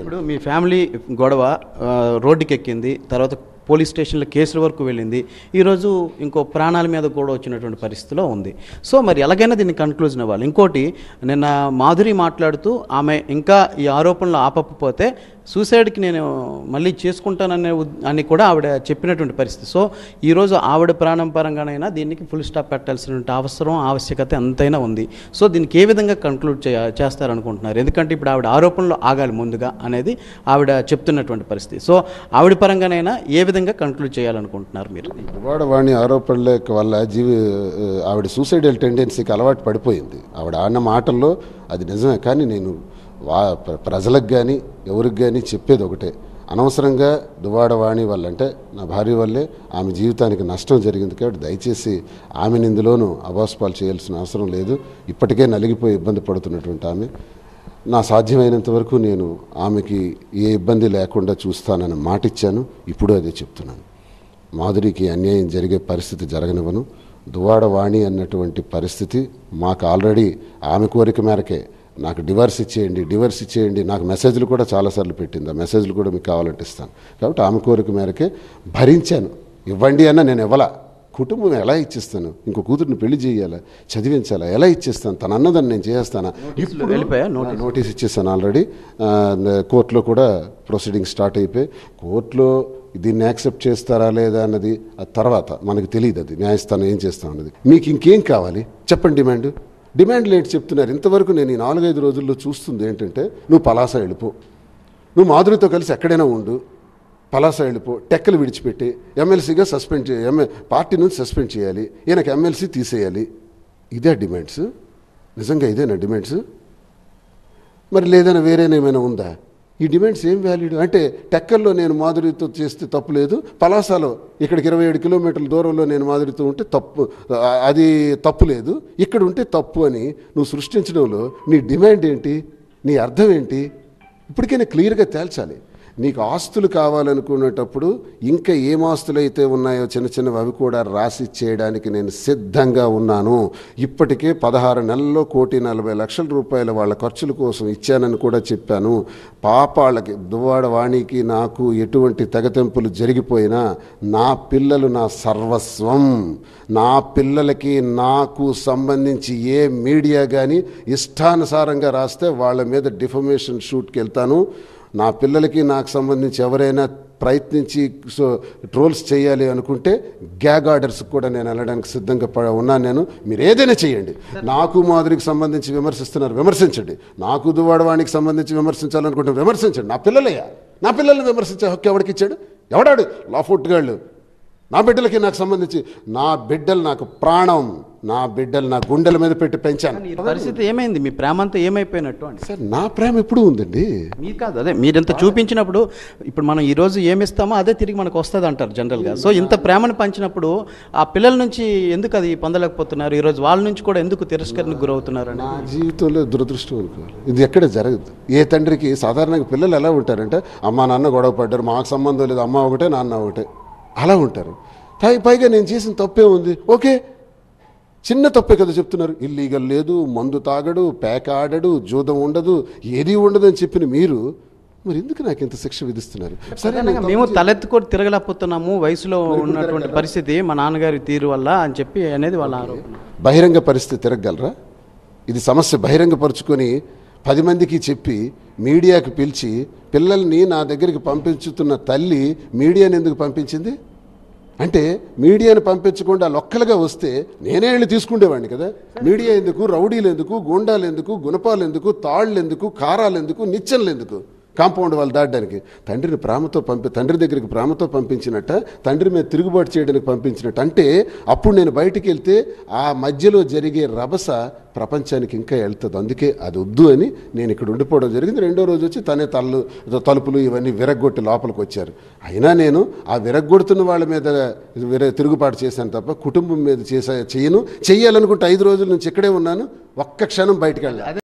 ఇప్పుడు మీ ఫ్యామిలీ గొడవ రోడ్డుకెక్కింది, తర్వాత పోలీస్ స్టేషన్లో కేసుల వరకు వెళ్ళింది, ఈరోజు ఇంకో ప్రాణాల మీద కూడా వచ్చినటువంటి పరిస్థితిలో ఉంది. సో మరి ఎలాగైనా దీన్ని కన్క్లూజన్ అవ్వాలి. ఇంకోటి, నిన్న మాధురి మాట్లాడుతూ ఆమె ఇంకా ఈ ఆరోపణలు ఆపకపోతే సూసైడ్కి నేను మళ్ళీ చేసుకుంటానని కూడా ఆవిడ చెప్పినటువంటి పరిస్థితి. సో ఈరోజు ఆవిడ ప్రాణం పరంగానైనా దీనికి ఫుల్ స్టాప్ పెట్టాల్సినటువంటి ఆవశ్యకత ఎంతైనా ఉంది. సో దీనికి ఏ విధంగా కన్క్లూడ్ చేస్తారనుకుంటున్నారు? ఎందుకంటే ఇప్పుడు ఆవిడ ఆరోపణలు ఆగాలి ముందుగా అనేది ఆవిడ చెప్తున్నటువంటి పరిస్థితి. సో ఆవిడ పరంగానైనా ఏ విధంగా కన్క్లూడ్ చేయాలనుకుంటున్నారు మీరు? వాణి ఆరోపణల వల్ల ఆవిడ సూసైడల్ టెండెన్సీకి అలవాటు పడిపోయింది. ఆవిడ అన్న మాటల్లో అది నిజమే. కానీ నేను ప్రజలకు కానీ ఎవరికి కానీ చెప్పేది ఒకటే, అనవసరంగా దువ్వాడ వాణి వల్ల, అంటే నా భార్య వల్లే ఆమె జీవితానికి నష్టం జరిగింది కాబట్టి దయచేసి ఆమెను ఇందులోనూ అభాస్పాలు చేయాల్సిన అవసరం లేదు. ఇప్పటికే నలిగిపోయి ఇబ్బంది పడుతున్నటువంటి ఆమె, నా సాధ్యమైనంత వరకు నేను ఆమెకి ఏ ఇబ్బంది లేకుండా చూస్తానని మాటిచ్చాను. ఇప్పుడు అదే చెప్తున్నాను. మాధురికి అన్యాయం జరిగే పరిస్థితి జరగనివ్వను. దువ్వాడ వాణి అన్నటువంటి పరిస్థితి మాకు ఆల్రెడీ ఆమె కోరిక మేరకే నాకు డివర్స్ ఇచ్చేయండి నాకు మెసేజ్లు కూడా చాలాసార్లు పెట్టింది. ఆ మెసేజ్లు కూడా మీకు కావాలంటే ఇస్తాను. కాబట్టి ఆమె కోరిక మేరకే భరించాను. ఇవ్వండి అన్న నేను ఇవ్వాలా, కుటుంబం ఎలా ఇచ్చేస్తాను? ఇంకో కూతురిని పెళ్లి చేయాలా, చదివించాలా, ఎలా ఇచ్చేస్తాను? తను అన్నదాన్ని నేను చేస్తానా? ఇప్పుడు నోటీస్ ఇచ్చేస్తాను ఆల్రెడీ. కోర్టులో కూడా ప్రొసీడింగ్ స్టార్ట్ అయిపోయి, కోర్టులో దీన్ని యాక్సెప్ట్ చేస్తారా లేదా అన్నది ఆ తర్వాత మనకు తెలియదు. అది న్యాయస్థానం ఏం చేస్తాం అన్నది. మీకు ఇంకేం కావాలి చెప్పండి? డిమాండ్లు ఏంటి చెప్తున్నారు? ఇంతవరకు నేను ఈ 4-5 రోజుల్లో చూస్తుంది ఏంటంటే, నువ్వు పలాస వెళ్ళిపో, నువ్వు మాధురితో కలిసి ఎక్కడైనా ఉండు, పలాస వెళ్ళిపో, టెక్కలు విడిచిపెట్టి ఎమ్మెల్సీగా పార్టీ నుంచి సస్పెండ్ చేయాలి, ఈయనకు ఎమ్మెల్సీ తీసేయాలి. ఇదే డిమాండ్స్? నిజంగా ఇదేనా డిమాండ్స్? మరి లేదన్నా వేరేనేమైనా ఉందా? ఈ డిమాండ్స్ ఏం వ్యాలిడ్? అంటే టెక్కల్లో నేను మాధురితో చేస్తే తప్పు లేదు, పలాసలో ఇక్కడికి 27 కిలోమీటర్ల దూరంలో నేను మాధురితో ఉంటే తప్పు, అది తప్పు లేదు, ఇక్కడ ఉంటే తప్పు అని నువ్వు సృష్టించడంలో నీ డిమాండ్ ఏంటి? నీ అర్థం ఏంటి? ఇప్పటికైనా క్లియర్గా తేల్చాలి. నీకు ఆస్తులు కావాలనుకునేటప్పుడు ఇంకా ఏం ఆస్తులు అయితే ఉన్నాయో చిన్నవి అవి కూడా రాసి చేయడానికి నేను సిద్ధంగా ఉన్నాను. ఇప్పటికే 16 నెలల్లో 1,40,00,000 రూపాయలు వాళ్ళ ఖర్చుల కోసం ఇచ్చానని కూడా చెప్పాను. పాపాళ్ళకి, దువ్వాడ వాణికి నాకు ఎటువంటి తెగతెంపులు జరిగిపోయినా నా పిల్లలు నా సర్వస్వం. నా పిల్లలకి నాకు సంబంధించి ఏ మీడియా కానీ ఇష్టానుసారంగా రాస్తే వాళ్ళ మీద డిఫమేషన్ షూట్కి వెళ్తాను. నా పిల్లలకి నాకు సంబంధించి ఎవరైనా ప్రయత్నించి ట్రోల్స్ చేయాలి అనుకుంటే గ్యాగ్ ఆర్డర్స్ కూడా నేను వెళ్ళడానికి సిద్ధంగా ఉన్నాను. నేను మీరు ఏదైనా చేయండి. నాకు మాధురికి సంబంధించి విమర్శిస్తున్నారు, విమర్శించండి. నాకు దువ్వాడ వాణికి సంబంధించి విమర్శించాలనుకుంటే విమర్శించండి. నా పిల్లల్ని విమర్శించే హక్కు ఎవరికి ఇచ్చాడు? ఎవడాడు? లాఫుట్గాళ్ళు. నా బిడ్డలకి నాకు సంబంధించి, నా బిడ్డలు నాకు ప్రాణం, నా బిడ్డలు నా గుండెల మీద పెట్టి పెంచాను. పరిస్థితి ఏమైంది? మీ ప్రేమ అంతా ఏమైపోయినట్టు అండి? సార్ నా ప్రేమ ఎప్పుడు ఉందండి. మీరు కాదు, అదే మీరింత చూపించినప్పుడు ఇప్పుడు మనం ఈరోజు ఏమిస్తామో అదే తిరిగి మనకు వస్తుంది అంటారు జనరల్గా. సో ఇంత ప్రేమను పంచినప్పుడు ఆ పిల్లల నుంచి ఎందుకు అది పొందలేకపోతున్నారు? ఈరోజు వాళ్ళ నుంచి కూడా ఎందుకు తిరస్కరణకు గురవుతున్నారు? నా జీవితంలో దురదృష్టం అనుకోవాలి. ఇది ఎక్కడ జరగదు. ఏ తండ్రికి సాధారణంగా పిల్లలు ఎలా ఉంటారంటే, అమ్మ నాన్న గొడవ పడ్డారు, మాకు సంబంధం లేదు, అమ్మ ఒకటే నాన్న ఒకటే, అలా ఉంటారు. పైగా నేను చేసిన తప్పే ఉంది, ఓకే చిన్న తప్పే కదా చెప్తున్నారు. ఇల్లీగల్ లేదు, మందు తాగడు, పేక ఆడడు, జూదం ఉండదు, ఏది ఉండదు అని చెప్పిన మీరు మరి ఎందుకు నాకు ఇంత శిక్ష విధిస్తున్నారు? సరే, మేము తలెత్తుకొని తిరగలేకపోతున్నాము, వయసులో ఉన్నటువంటి పరిస్థితి మా నాన్నగారి తీరు వల్ల అని చెప్పి అనేది వాళ్ళ ఆరోపణ. బహిరంగ పరిస్థితి తిరగలరా? ఇది సమస్య బహిరంగపరుచుకొని 10 మందికి చెప్పి మీడియాకి పిలిచి పిల్లల్ని నా దగ్గరికి పంపించుతున్న తల్లి మీడియాని ఎందుకు పంపించింది? అంటే మీడియాని పంపించకుండా లొక్కలుగా వస్తే నేనే వెళ్ళి తీసుకుండేవాడిని కదా. మీడియా ఎందుకు? రౌడీలు ఎందుకు? గూండాలు ఎందుకు? గుణపాలు ఎందుకు? తాళ్ళు ఎందుకు? కారాలు ఎందుకు? నిచ్చెనలు ఎందుకు? కాంపౌండ్ వాళ్ళు దాటడానికి. తండ్రి దగ్గరికి ప్రేమతో పంపించినట్ట, తండ్రి మీద తిరుగుబాటు చేయడానికి పంపించినట్టు. అంటే అప్పుడు నేను బయటికి వెళ్తే ఆ మధ్యలో జరిగే రభస ప్రపంచానికి ఇంకా వెళ్తుంది. అందుకే అది వద్దు అని నేను ఇక్కడ ఉండిపోవడం జరిగింది. 2వ రోజు వచ్చి తనే తలుపులు ఇవన్నీ విరగ్గొట్టి లోపలికి వచ్చారు. అయినా నేను ఆ విరగ్గొడుతున్న వాళ్ళ మీద తిరుగుబాటు చేశాను తప్ప కుటుంబం మీద చెయ్యాలనుకుంటే 5 రోజుల నుంచి ఇక్కడే ఉన్నాను. ఒక్క క్షణం బయటికి వెళ్ళాను.